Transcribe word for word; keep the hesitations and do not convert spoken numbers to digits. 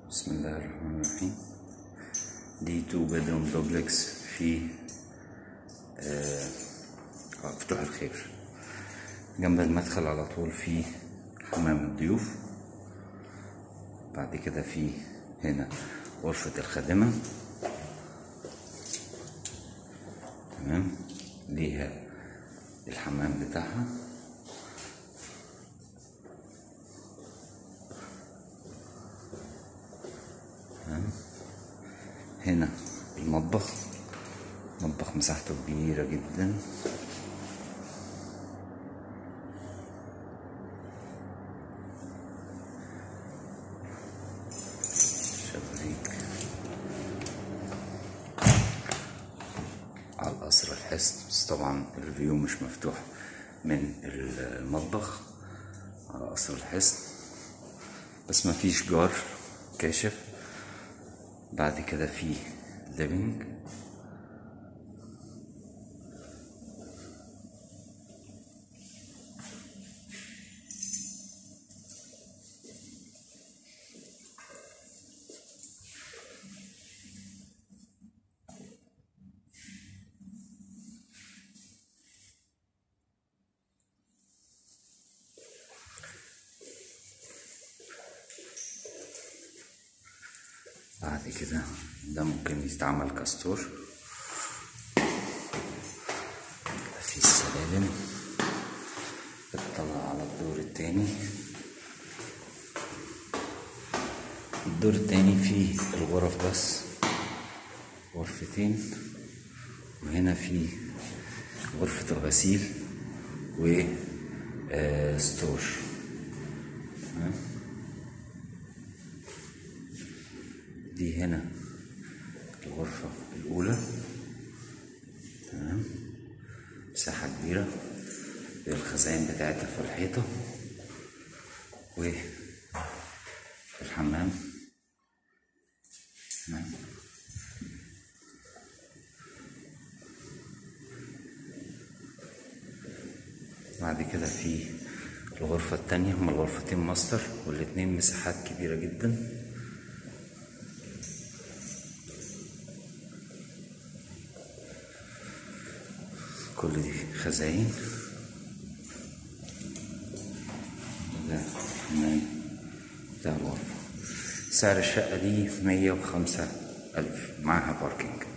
بسم الله الرحمن الرحيم. دي تو بيدروم دوبلكس في آه فتوح الخير. جنب المدخل على طول في حمام الضيوف. بعد كده في هنا غرفة الخادمة، تمام، ليها الحمام بتاعها. هنا المطبخ، مطبخ مساحته كبيرة جدا. شبابيك على القصر الحصن، بس طبعا الفيو مش مفتوح من المطبخ على قصر الحصن، بس مفيش جار كاشف. بعد كده في ليفينج، بعد كده ده ممكن يستعمل كاستور. في السلالم بتطلع على الدور التاني. الدور التاني فيه الغرف بس، غرفتين، وهنا فيه غرفة الغسيل و آه ستور. دي هنا الغرفة الأولى، تمام، مساحة كبيرة، الخزائن بتاعتها في الحيطة، والحمام، تمام. بعد كده في الغرفة التانية، هما الغرفتين ماستر والاتنين مساحات كبيرة جدا. كل دي خزاين. ده حمام بتاع الغرفة. سعر الشقة دي مية وخمسة ألف معاها باركينج.